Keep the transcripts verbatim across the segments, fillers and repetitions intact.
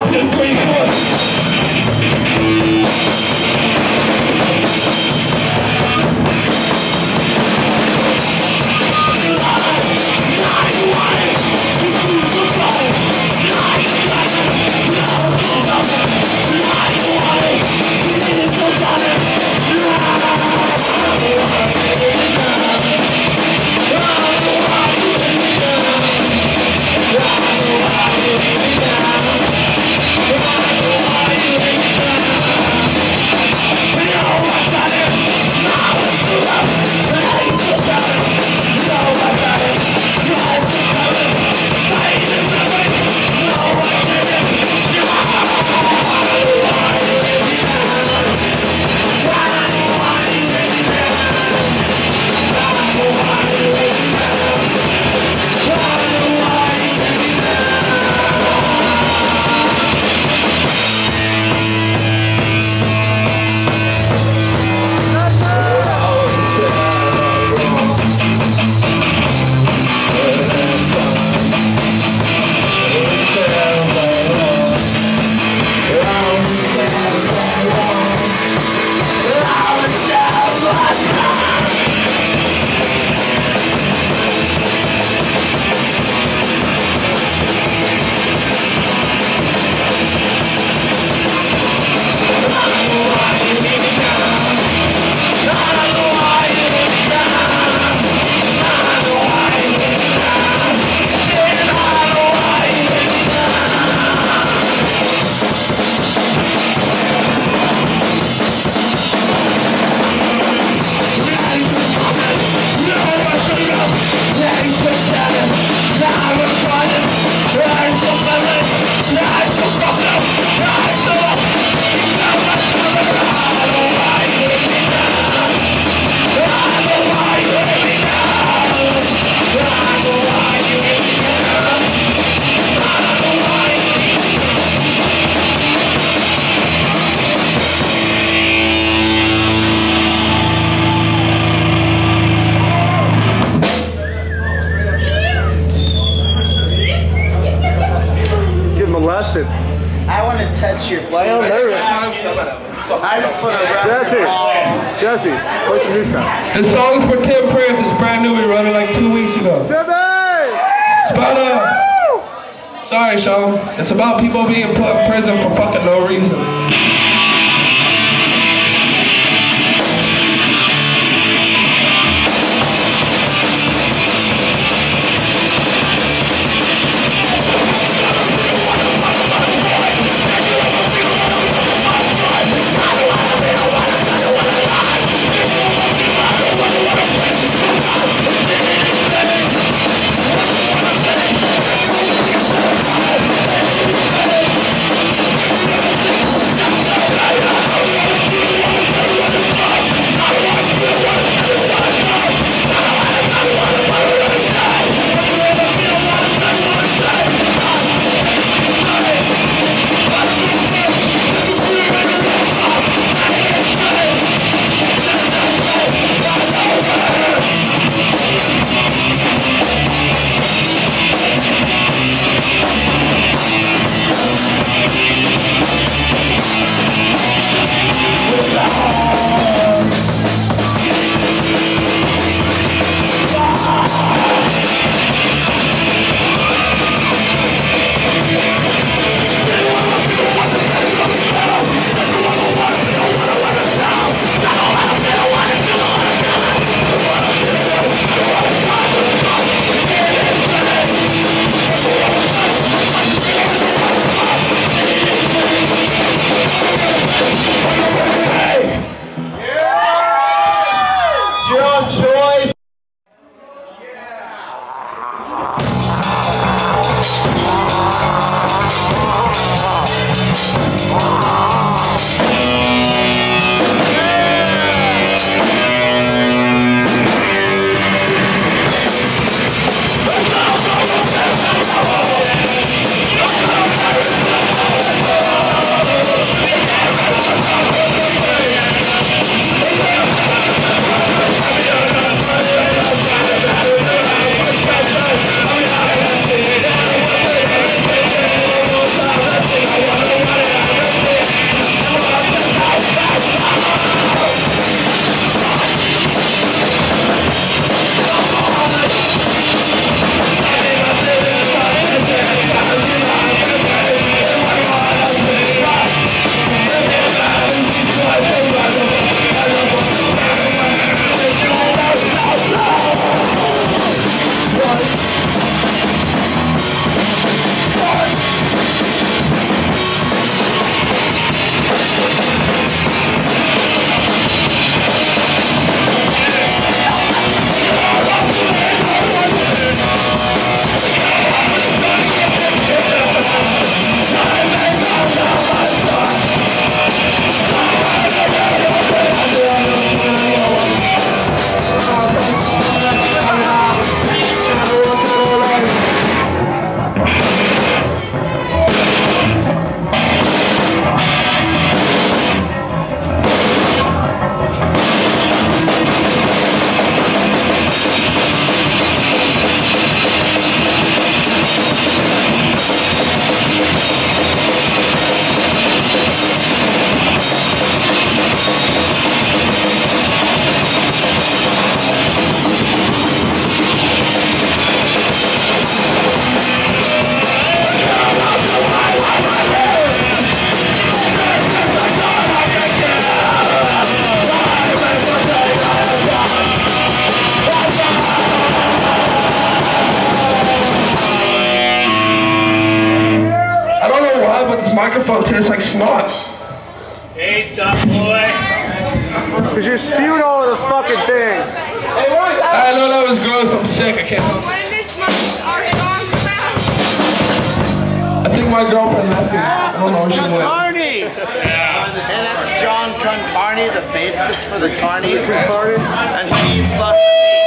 molested. I want to touch your Why am I nervous? I just want to rub Jesse, your balls. Jesse, play some new stuff. The song's for Tim Prince. It's brand new. We wrote it like two weeks ago. Timmy! It's about uh. Sorry, Sean. It's about people being put in prison for fucking no reason. We'll be right back. this microphone tastes like snot. Hey, stuff boy. Cause you're spewing all over the fucking thing. Hey, what was that? I know that was gross. I'm sick. I can't. When is my, our song about? I think my girlfriend left me. I don't know where she went. Carney! Yeah. And that's John Carney, the bassist for the Carneys. And he eats left.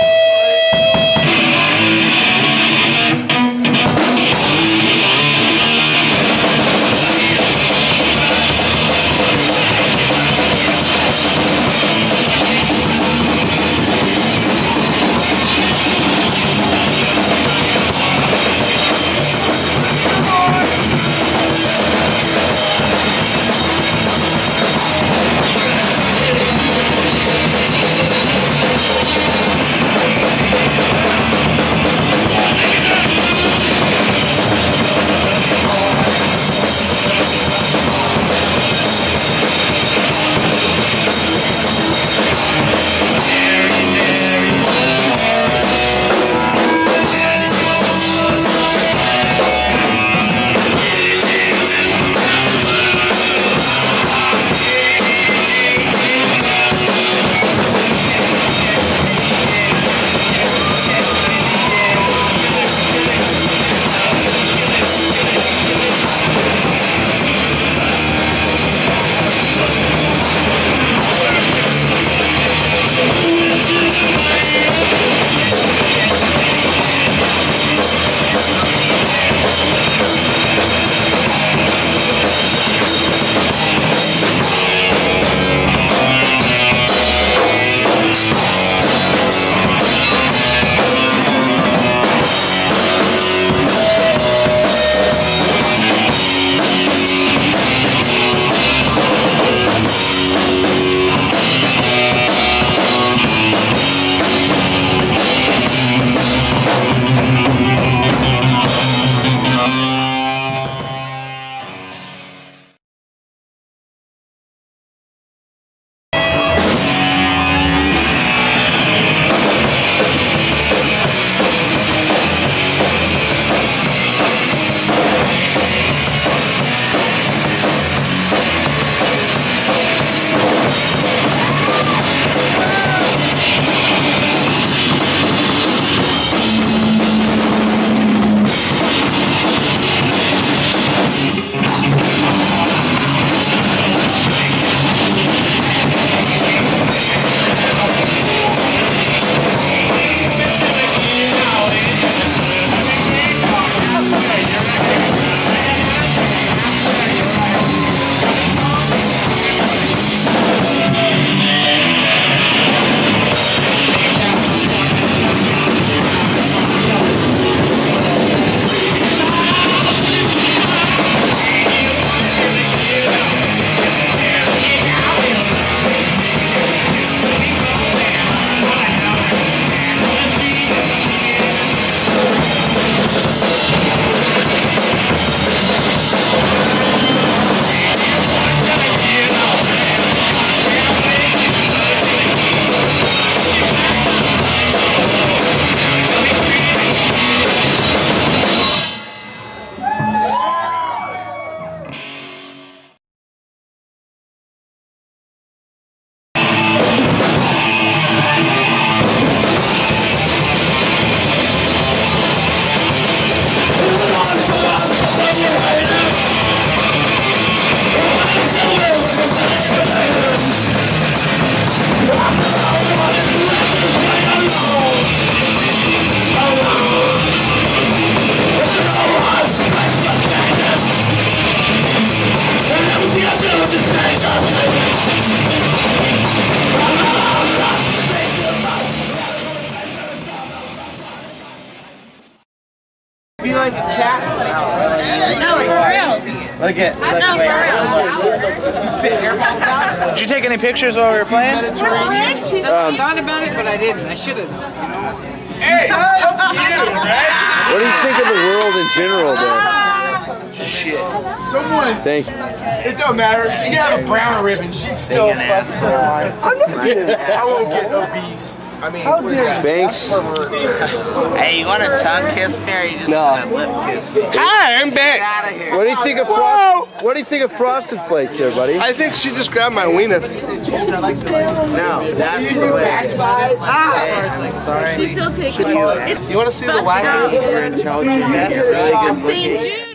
Be like a cat. No, for real. Look at. I'm not for real. You spit hairballs out? Did you take any pictures while we were playing? Um, I thought about it, but I didn't. I should have. You know? Hey, that's you, right? What do you think of the world in general, though? Shit. Someone. Thanks. It don't matter. You can have a brown ribbon. She'd still fucking alive. I'm not getting it. I won't get obese. I mean, how dare you? Banks. Hey, you want to tongue kiss me or you just No. want to lip kiss me? Hi, I'm Get Banks. out of here. What do you think of frost, What do you think of Frosted Flakes, there, buddy? I think she just grabbed my weenus. No, that's the way. She still takes it. You want to see the wagon? You're intelligent. Yes. Saint Jude.